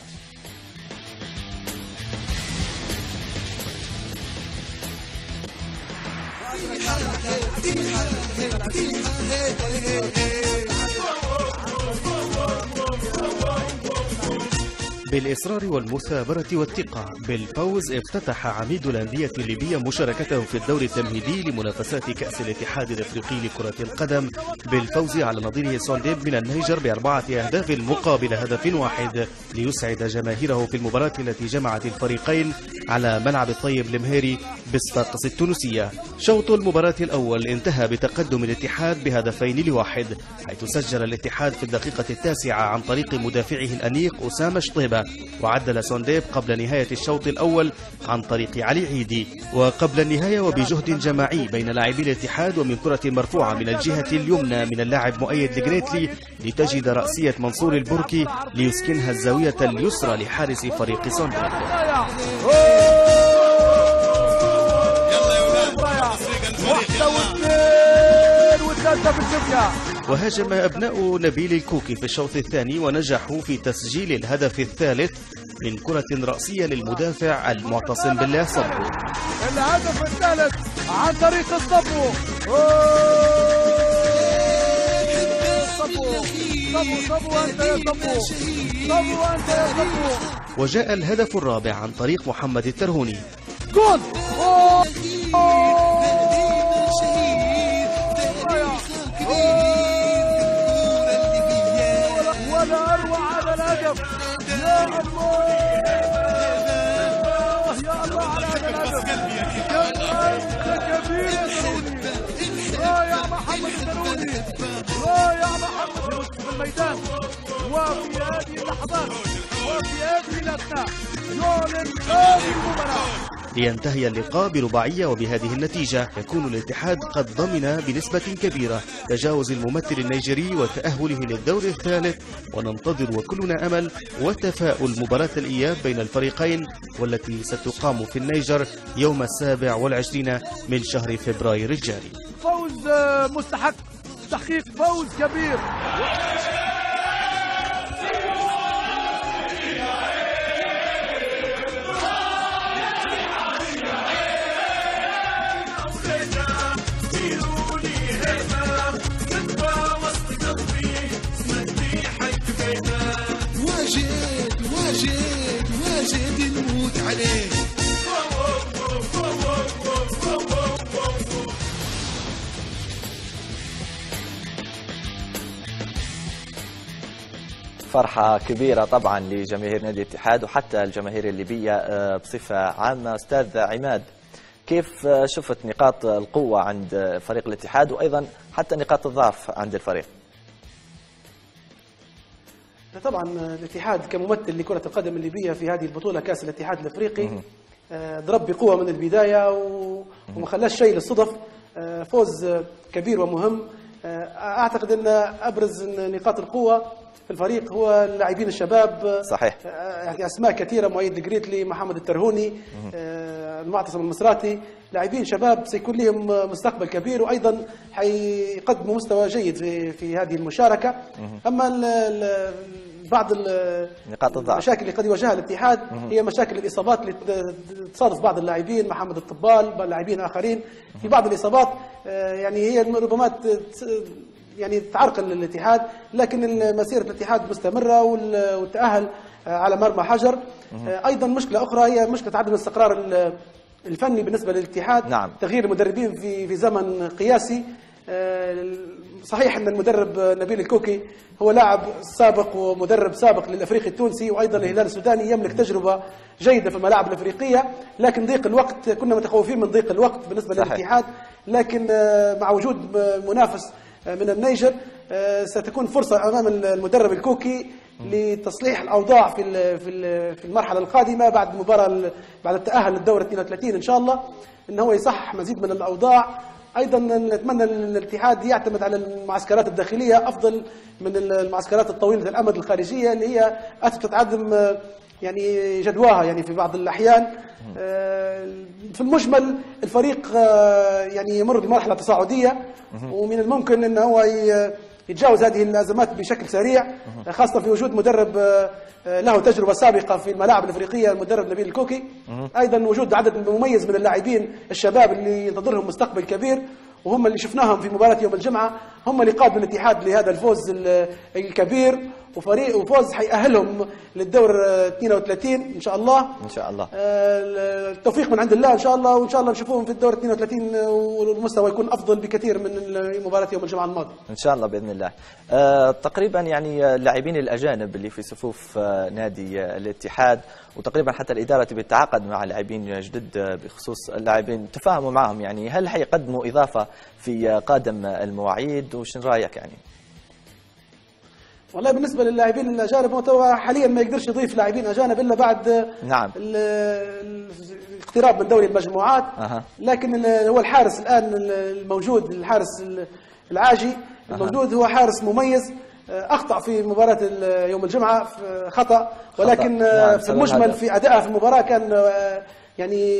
بالإصرار والمثابرة والثقة بالفوز افتتح عميد الأندية الليبية مشاركته في الدور التمهيدي لمنافسات كأس الاتحاد الأفريقي لكرة القدم بالفوز على نظيره سونديب من النيجر بأربعة أهداف مقابل هدف واحد ليسعد جماهيره في المباراة التي جمعت الفريقين على ملعب الطيب المهيري بصفاقس التونسية. شوط المباراة الأول انتهى بتقدم الاتحاد بهدفين لواحد، حيث سجل الاتحاد في الدقيقة التاسعة عن طريق مدافعه الأنيق أسامة شطيبة، وعدل سونديب قبل نهاية الشوط الأول عن طريق علي عيدي. وقبل النهاية وبجهد جماعي بين لاعبي الاتحاد ومن كرة مرفوعة من الجهة اليمنى من اللاعب مؤيد الجريتلي لتجد رأسية منصور البركي ليسكنها الزاوية اليسرى لحارس فريق سونديب. وهاجم أبناء نبيل الكوكي في الشوط الثاني ونجحوا في تسجيل الهدف الثالث من كرة رأسية للمدافع المعتصم بالله صبو. الهدف الثالث عن طريق الصبو. صبو صبو أنت يا صبو، صبو أنت يا صبو. وجاء الهدف الرابع عن طريق محمد الترهوني. جول. ولا أروع على الهدف. يا الله يا الله على هذا الهدف. أنت كبير يا تروني، رائع محمد التروني، رائع محمد في الميدان. وفي هذه اللحظات وفي هذه الأثناء يعلن هذه المباراة. لينتهي اللقاء برباعية، وبهذه النتيجة يكون الاتحاد قد ضمن بنسبة كبيرة تجاوز الممثل النيجيري وتأهله للدور الثالث، وننتظر وكلنا أمل وتفاؤل مباراة الإياب بين الفريقين والتي ستقام في النيجر يوم السابع والعشرين من شهر فبراير الجاري. فوز مستحق، تحقيق فوز كبير. واجد واجد واجد نموت عليه. فرحة كبيرة طبعا لجماهير نادي الاتحاد وحتى الجماهير الليبية بصفة عامة. أستاذ عماد، كيف شفت نقاط القوة عند فريق الاتحاد وأيضا حتى نقاط الضعف عند الفريق؟ طبعا الاتحاد كممثل لكرة القدم الليبية في هذه البطولة كأس الاتحاد الافريقي ضرب بقوة من البداية وما خلاش شيء للصدف. فوز كبير ومهم. اعتقد ان ابرز نقاط القوة في الفريق هو اللاعبين الشباب. صحيح. يعني اسماء كثيرة، مؤيد الجريتلي، محمد الترهوني، المعتصم المصراتي، لاعبين شباب سيكون لهم مستقبل كبير، وايضا حيقدموا مستوى جيد في في هذه المشاركة. اما ال ال بعض نقاط الضعف المشاكل اللي قد يواجهها الاتحاد هي مشاكل الاصابات اللي تصادف بعض اللاعبين، محمد الطبال، لاعبين اخرين في بعض الاصابات. يعني هي ربما يعني تعرقل الاتحاد، لكن مسيرة الاتحاد مستمرة والتأهل على مرمى حجر. ايضا مشكله اخرى هي مشكله عدم الاستقرار الفني بالنسبه للاتحاد. نعم. تغيير المدربين في في زمن قياسي. صحيح ان المدرب نبيل الكوكي هو لاعب سابق ومدرب سابق للافريقي التونسي وايضا الهلال السوداني، يملك تجربه جيده في الملاعب الافريقيه، لكن ضيق الوقت كنا متخوفين من ضيق الوقت بالنسبه صحيح. للاتحاد، لكن مع وجود منافس من النيجر ستكون فرصه امام المدرب الكوكي لتصليح الاوضاع في في المرحله القادمه بعد المباراه بعد التاهل للدور اثنين وثلاثين ان شاء الله، ان هو يصحح مزيد من الاوضاع. ايضا نتمنى ان الاتحاد يعتمد على المعسكرات الداخليه افضل من المعسكرات الطويله الامد الخارجيه اللي هي اثبتت عدم يعني جدواها يعني في بعض الاحيان. في المجمل الفريق يعني يمر بمرحله تصاعديه، ومن الممكن ان هو يتجاوز هذه الازمات بشكل سريع، خاصه في وجود مدرب له تجربه سابقه في الملاعب الافريقيه المدرب نبيل الكوكي. ايضا وجود عدد مميز من اللاعبين الشباب اللي ينتظرهم مستقبل كبير، وهم اللي شفناهم في مباراه يوم الجمعه، هم اللي قادوا الاتحاد لهذا الفوز الكبير، وفريق وفوز حيأهلهم للدور اثنين وثلاثين ان شاء الله. ان شاء الله التوفيق من عند الله ان شاء الله، وان شاء الله نشوفهم في الدور اثنين وثلاثين والمستوى يكون افضل بكثير من مباراه يوم الجمعه الماضي ان شاء الله باذن الله. أه تقريبا يعني اللاعبين الاجانب اللي في صفوف نادي الاتحاد وتقريبا حتى الاداره بتتعاقد مع لاعبين جدد بخصوص اللاعبين، تفاهموا معهم يعني، هل حيقدموا اضافه في قادم المواعيد وش رايك يعني؟ والله بالنسبه للاعبين الاجانب هو حاليا ما يقدرش يضيف لاعبين اجانب الا بعد نعم الاقتراب من دوري المجموعات. أه. لكن هو الحارس الان الموجود، الحارس العاجي الموجود هو حارس مميز، اخطا في مباراه يوم الجمعه خطا، ولكن نعم. في المجمل في ادائه في المباراه كان يعني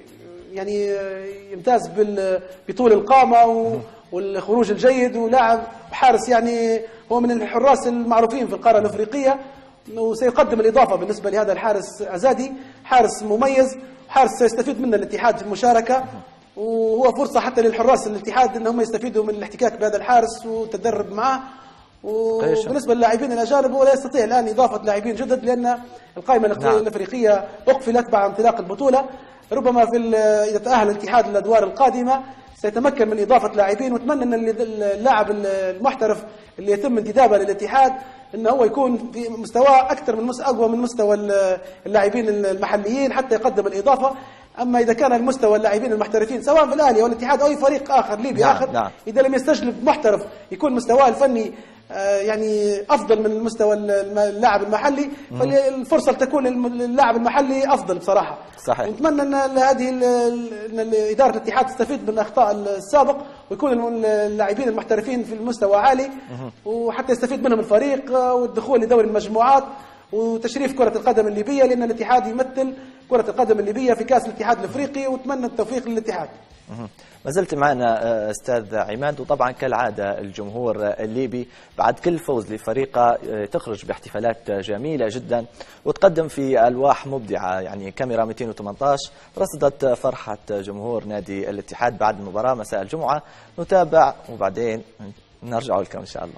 يعني يمتاز بطول القامه والخروج الجيد، ولاعب حارس يعني هو من الحراس المعروفين في القاره الافريقيه، وسيقدم الاضافه بالنسبه لهذا الحارس ازادي، حارس مميز، حارس سيستفيد منه الاتحاد في المشاركه، وهو فرصه حتى للحراس الاتحاد انهم يستفيدوا من الاحتكاك بهذا الحارس والتدرب معه. وبالنسبه للاعبين الاجانب هو لا يستطيع الان اضافه لاعبين جدد لان القائمه نعم. الافريقيه اقفلت بعد انطلاق البطوله. ربما في اذا تاهل الاتحاد للادوار القادمه سيتمكن من اضافه لاعبين، ونتمنى ان اللاعب المحترف اللي يتم انتدابه للاتحاد انه هو يكون في مستوى اكثر من مستوى اقوى من مستوى اللاعبين المحليين حتى يقدم الاضافه. اما اذا كان المستوى اللاعبين المحترفين سواء في الاهلي او الاتحاد او اي فريق اخر ليبي نعم اخر نعم. اذا لم يستجلب محترف يكون مستواه الفني يعني افضل من مستوى اللاعب المحلي، فالفرصه تكون للاعب المحلي افضل بصراحه. صحيح. نتمنى ان هذه ان اداره الاتحاد تستفيد من اخطاء السابق ويكون اللاعبين المحترفين في المستوى عالي، وحتى يستفيد منهم الفريق والدخول لدوري المجموعات وتشريف كرة القدم الليبية، لأن الاتحاد يمثل كرة القدم الليبية في كأس الاتحاد الافريقي، واتمنى التوفيق للاتحاد. ما زلت معنا استاذ عماد، وطبعا كالعاده الجمهور الليبي بعد كل فوز لفريقه تخرج باحتفالات جميله جدا وتقدم في الواح مبدعه، يعني كاميرا مئتين وثمانية عشر رصدت فرحه جمهور نادي الاتحاد بعد المباراه مساء الجمعه. نتابع وبعدين نرجع لكم ان شاء الله.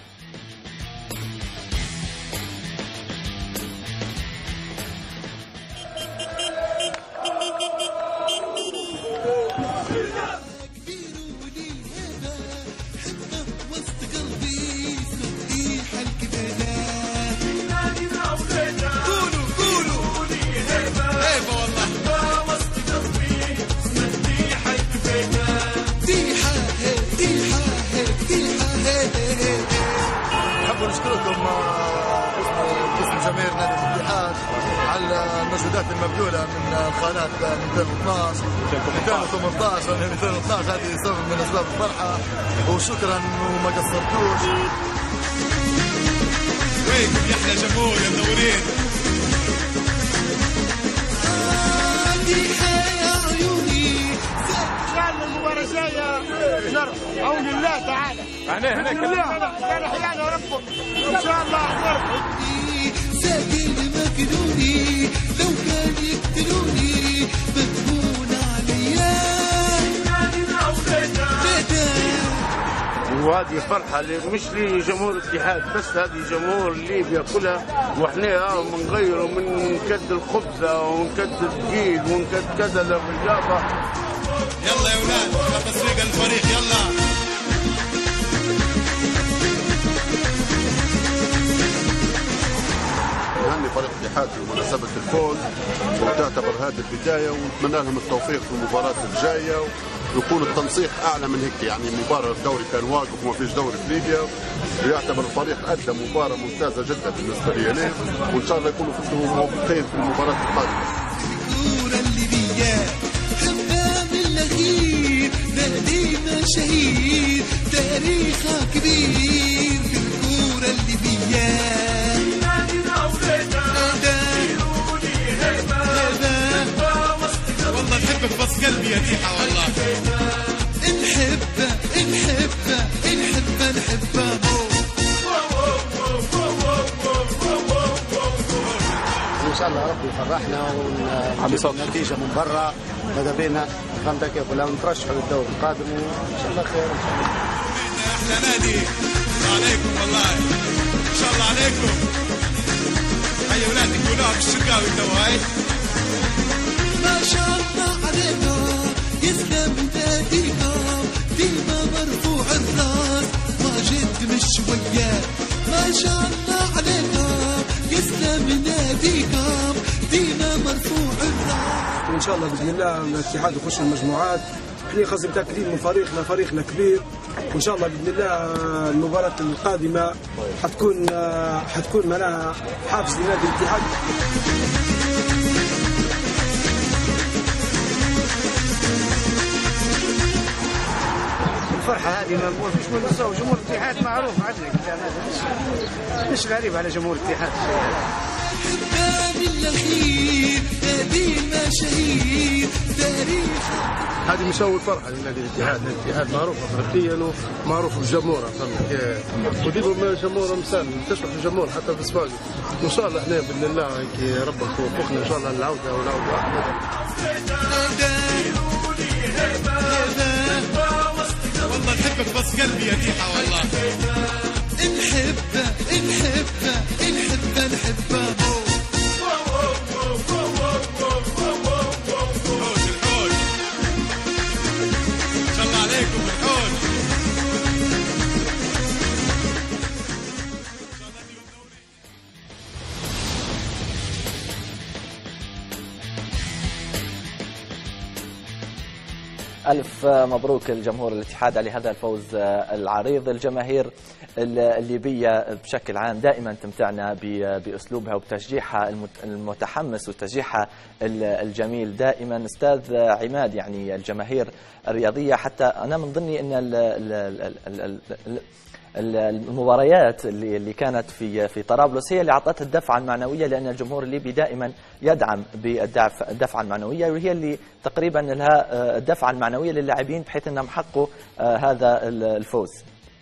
نشكركم باسم جماهير نادي الاتحاد على المجهودات المبذوله من الخانات مئتين واثناش مئتين وثمانية عشر مئتين واثناش، هذه سبب من اسباب الفرحه، وشكرا وما قصرتوش. وينكم يا احلى جمهور يا منورين. يا عيوني ان المباراه الجايه نربح عون الله تعالى. هنا هنا كان احيانا ربك ان شاء الله نربح. ساكن مكنوني لو كان يقتلوني بتكون عليا وهذه فرحة مش لجمهور الاتحاد بس، هذه جمهور ليبيا كلها، واحنا بنغيروا من كد الخبزة ومن كد الدقيق ومن كد كذا للرجابة. يلا يا ولاد تصفيق الفريق يلا. نهني فريق الاتحاد بمناسبة الفوز، وتعتبر هذه البداية، ونتمنى لهم التوفيق في المباراة الجاية، ويكون التنسيق أعلى من هيك. يعني المباراة الدوري كان واقف وما فيش دوري في ليبيا، ويعتبر الفريق أدى مباراة ممتازة جدا بالنسبة لي أنا، وإن شاء الله يكونوا فزوا موفقين في المباراة القادمة. الكورة الليبية حبها من الأخير، نادينا شهير تاريخها كبير في الكورة الليبية. والله نحبك بس قلبي يا تيحة والله. نحبه نحبه نحبه نحبه. ان شاء الله ربي يفرحنا ونجيب نتيجه من برا ماذا بينا فهمت كيف، ولا نترشحوا للدوري القادم وان شاء الله خير ان شاء الله. احلى نادي عليكم والله ان شاء الله عليكم. هيا ولادي قولوها بالشرقاوي توا هاي. ما شاء الله عليكم يسلم ناديكم ديما مرفوع الراس واجد مش شويات. ما شاء الله عليكم يسلم ناديكم ديما مرفوع الراس. وان شاء الله باذن الله الاتحاد يخش المجموعات. احنا خاصة متاكدين من فريقنا، فريقنا كبير، وان شاء الله باذن الله المباراة القادمة حتكون حتكون معناها حافز لنادي الاتحاد. الفرحة هذه ما فيش من نصها، وجمهور الاتحاد معروف عندك، مش مش غريب على جمهور الاتحاد الأخير قديم شهير تاريخ. هذه مسوي فرحة لنادي الاتحاد، الاتحاد معروف افريقيا ومعروف بجمهوره فهمت، وديما جمهوره مثال تشرف الجمهور حتى في صفاقس. وان شاء الله احنا باذن الله هيك ربك يوفقنا ان شاء الله العودة والعودة احمد. والله نحبك بس قلبي يا تيحة والله. نحبه نحبه نحبه نحبه. ألف مبروك الجمهور الاتحاد على هذا الفوز العريض. الجماهير الليبية بشكل عام دائما تمتعنا بأسلوبها وبتشجيعها المتحمس وتشجيعها الجميل دائما. أستاذ عماد، يعني الجماهير الرياضية حتى أنا من ضمني أن ال ال ال ال ال المباريات اللي اللي كانت في في طرابلس هي اللي اعطتها الدفعه المعنويه، لان الجمهور الليبي دائما يدعم بالدفعه المعنويه، وهي اللي تقريبا لها الدفعه المعنويه للاعبين بحيث انهم حققوا هذا الفوز.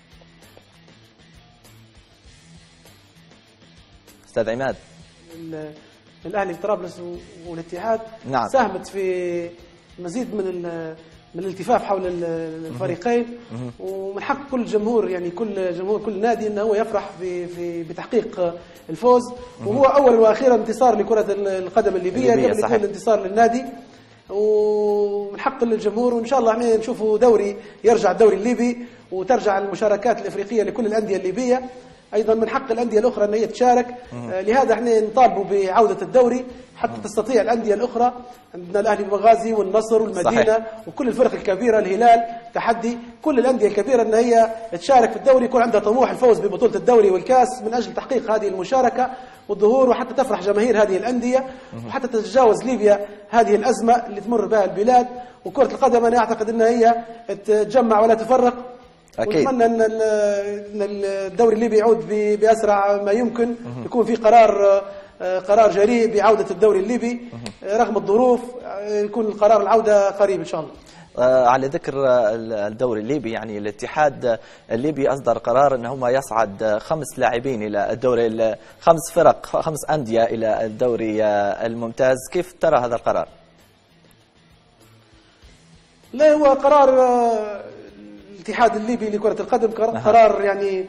استاذ عماد، الاهلي في طرابلس والاتحاد نعم. ساهمت في مزيد من من الالتفاف حول الفريقين، ومن حق كل جمهور يعني كل جمهور كل نادي انه هو يفرح بتحقيق الفوز، وهو اولا واخيرا انتصار لكرة القدم الليبية قبل يكون انتصار للنادي، ومن حق الجمهور. وان شاء الله احنا نشوفوا دوري يرجع الدوري الليبي وترجع المشاركات الافريقية لكل الاندية الليبية. ايضا من حق الانديه الاخرى ان هي تشارك، لهذا احنا نطالبوا بعوده الدوري حتى تستطيع الانديه الاخرى. عندنا الاهلي بنغازي والنصر والمدينه صحيح. وكل الفرق الكبيره، الهلال، تحدي، كل الانديه الكبيره ان هي تشارك في الدوري، يكون عندها طموح الفوز ببطوله الدوري والكاس من اجل تحقيق هذه المشاركه والظهور، وحتى تفرح جماهير هذه الانديه، وحتى تتجاوز ليبيا هذه الازمه اللي تمر بها البلاد. وكره القدم انا اعتقد ان هي تجمع ولا تفرق، ونتمنى ان الدوري الليبي يعود باسرع ما يمكن، يكون في قرار قرار جريء بعوده الدوري الليبي رغم الظروف، يكون القرار العوده قريب ان شاء الله. على ذكر الدوري الليبي، يعني الاتحاد الليبي اصدر قرار ان هم يصعد خمس لاعبين الى الدوري، خمس فرق، خمس انديه الى الدوري الممتاز. كيف ترى هذا القرار؟ لا، هو قرار الاتحاد الليبي لكرة القدم قرار يعني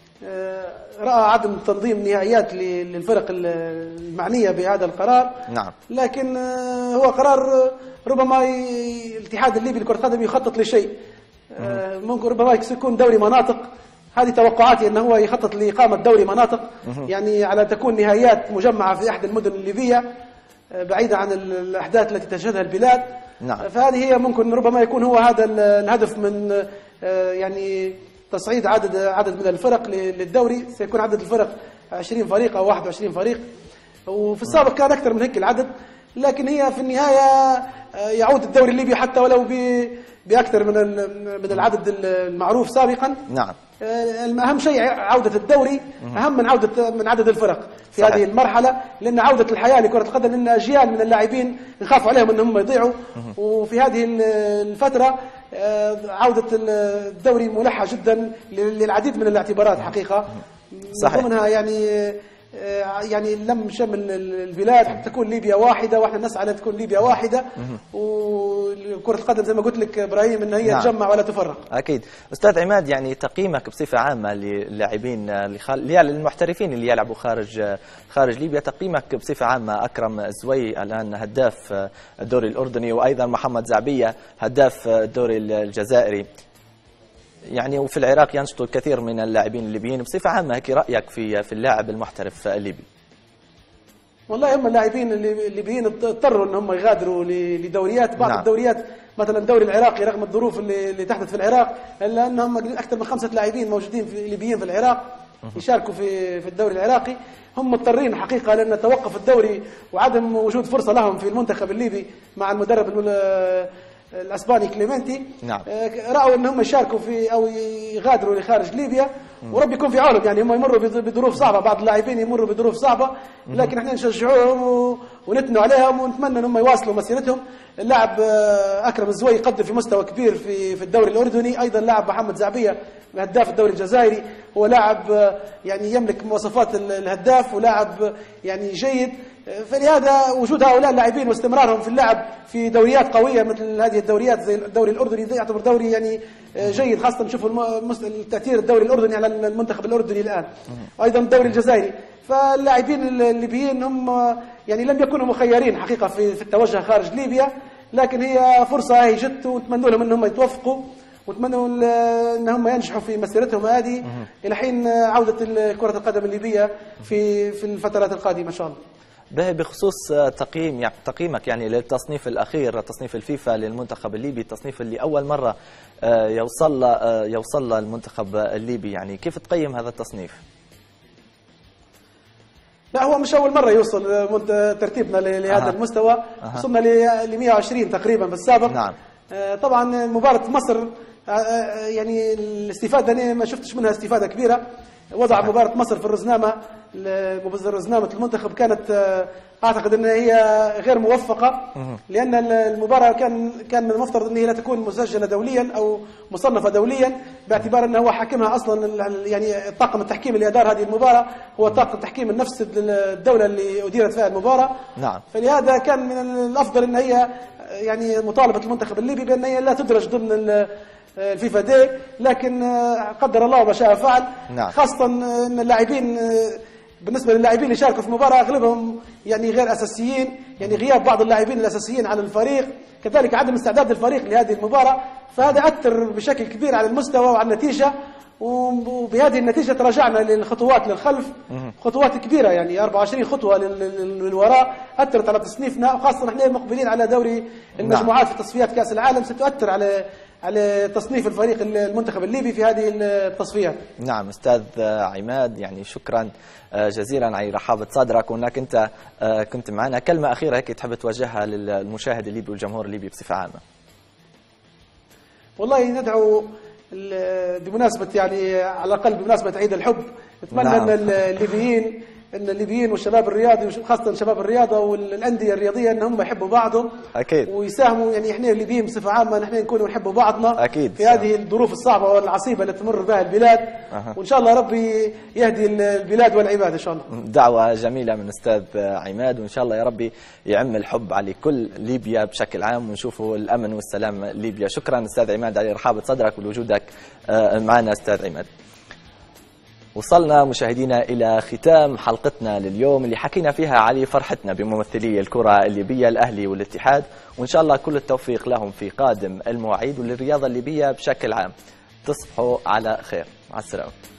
رأى عدم تنظيم نهائيات للفرق المعنية بهذا القرار. نعم. لكن هو قرار ربما الاتحاد الليبي لكرة القدم يخطط لشيء، ممكن ربما يكون دوري مناطق. هذه توقعاتي أنه هو يخطط لإقامة دوري مناطق، يعني على تكون نهائيات مجمعة في أحد المدن الليبية بعيدة عن الأحداث التي تشهدها البلاد. نعم. فهذه هي ممكن ربما يكون هو هذا الهدف من يعني تصعيد عدد عدد من الفرق للدوري. سيكون عدد الفرق عشرين فريق أو واحد وعشرين فريق، وفي السابق كان أكثر من هيك العدد، لكن هي في النهاية يعود الدوري الليبي حتى ولو بأكثر من من العدد المعروف سابقا. نعم. أهم شيء عودة الدوري أهم من عودة من عدد الفرق في صحيح. هذه المرحلة، لأن عودة الحياة لكرة القدم، لأن أجيال من اللاعبين نخاف عليهم أنهم يضيعوا، وفي هذه الفترة عودة الدوري ملحة جدا للعديد من الاعتبارات حقيقة. صحيح. ضمنها يعني يعني لم شمل البلاد حتى تكون ليبيا واحدة، واحنا نسعى لتكون ليبيا واحدة، وكرة القدم زي ما قلت لك ابراهيم ان هي نعم. تجمع ولا تفرق. اكيد. استاذ عماد، يعني تقييمك بصفة عامة للاعبين للمحترفين اللي يلعبوا خارج خارج ليبيا، تقييمك بصفة عامة. اكرم الزوي الان هداف الدوري الاردني، وايضا محمد زعبية هداف الدوري الجزائري، يعني وفي العراق ينشط الكثير من اللاعبين الليبيين. بصفة عامة هيك رأيك في في اللاعب المحترف الليبي؟ والله هم اللاعبين الليبيين اضطروا ان هم يغادروا لدوريات، بعض نعم. الدوريات مثلا الدوري العراقي رغم الظروف اللي, اللي تحدث في العراق، الا انهم اكثر من خمسة لاعبين موجودين في ليبيين في العراق يشاركوا في في الدوري العراقي. هم مضطرين حقيقة لأن توقف الدوري وعدم وجود فرصة لهم في المنتخب الليبي مع المدرب الاسباني كليمنتي. نعم. راوا ان هم يشاركوا في او يغادروا لخارج ليبيا، ورب يكون في عونهم. يعني هم يمروا بظروف صعبه، بعض اللاعبين يمروا بظروف صعبه، لكن احنا نشجعوهم ونثنوا عليهم ونتمنى ان هم يواصلوا مسيرتهم. اللاعب اكرم الزوي يقدم في مستوى كبير في في الدوري الاردني، ايضا لاعب محمد زعبيه هداف الدوري الجزائري، هو لاعب يعني يملك مواصفات الهداف ولاعب يعني جيد. فلهذا وجود هؤلاء اللاعبين واستمرارهم في اللعب في دوريات قويه مثل هذه الدوريات زي الدوري الاردني يعتبر دوري يعني جيد، خاصه نشوفوا التاثير الدوري الاردني على المنتخب الاردني الان، ايضا الدوري الجزائري. فاللاعبين الليبيين هم يعني لم يكونوا مخيرين حقيقه في في التوجه خارج ليبيا، لكن هي فرصه هي جت، ونتمنى لهم انهم يتوفقوا، ونتمنى ان هم ينجحوا في مسيرتهم هذه الى حين عوده كره القدم الليبيه في في الفترات القادمه ان شاء الله. به بخصوص تقييم يعني تقييمك يعني للتصنيف الاخير، تصنيف الفيفا للمنتخب الليبي، التصنيف اللي اول مره يوصل يوصل المنتخب الليبي، يعني كيف تقيم هذا التصنيف؟ لا هو مش اول مره يوصل ترتيبنا لهذا أه. المستوى، أه. وصلنا ل مئة وعشرين تقريبا بالسابق. نعم. طبعا مباراه مصر يعني الاستفاده انا ما شفتش منها استفاده كبيره. وضع صحيح. مباراة مصر في الرزنامة، رزنامة المنتخب كانت أعتقد أن هي غير موفقة، لأن المباراة كان كان من المفترض أن هي لا تكون مسجلة دوليا أو مصنفة دوليا، باعتبار أنه هو حاكمها أصلا يعني الطاقم التحكيم اللي أدار هذه المباراة هو طاقم تحكيم نفس الدولة اللي أديرت فيها المباراة. نعم. فلهذا كان من الأفضل أن هي يعني مطالبة المنتخب الليبي بأن هي لا تدرج ضمن الفيفا دي، لكن قدر الله ما شاء فعل. نعم. خاصة أن اللاعبين بالنسبة للاعبين اللي شاركوا في المباراة أغلبهم يعني غير أساسيين، يعني غياب بعض اللاعبين الأساسيين عن الفريق، كذلك عدم استعداد الفريق لهذه المباراة، فهذا أثر بشكل كبير على المستوى وعلى النتيجة، وبهذه النتيجة تراجعنا للخطوات للخلف، خطوات كبيرة يعني أربعة وعشرين خطوة للوراء، أثرت على تصنيفنا، وخاصة نحن مقبلين على دوري المجموعات في تصفيات كأس العالم، ستؤثر على على تصنيف الفريق المنتخب الليبي في هذه التصفيات. نعم استاذ عماد، يعني شكرا جزيلا على رحابة صدرك وانك انت كنت معنا. كلمة أخيرة هيك تحب توجهها للمشاهد الليبي والجمهور الليبي بصفة عامة؟ والله ندعو بمناسبة يعني على الأقل بمناسبة عيد الحب، نتمنى نعم. أن الليبيين ان الليبيين والشباب الرياضي وخاصه شباب الرياضه والانديه الرياضيه ان هم يحبوا بعضهم اكيد ويساهموا. يعني احنا الليبيين بصفه عامه نحن نكونوا نحبوا بعضنا اكيد في هذه الظروف الصعبه والعصيبه اللي تمر بها البلاد. أه. وان شاء الله ربي يهدي البلاد والعباد ان شاء الله. دعوه جميله من استاذ عماد، وان شاء الله يا ربي يعم الحب على كل ليبيا بشكل عام ونشوفوا الامن والسلام ليبيا. شكرا استاذ عماد على رحابه صدرك ولوجودك معنا استاذ عماد. وصلنا مشاهدينا إلى ختام حلقتنا لليوم اللي حكينا فيها على فرحتنا بممثلي الكرة الليبية الأهلي والاتحاد، وإن شاء الله كل التوفيق لهم في قادم المواعيد وللرياضة الليبية بشكل عام. تصبحوا على خير، مع السلامة.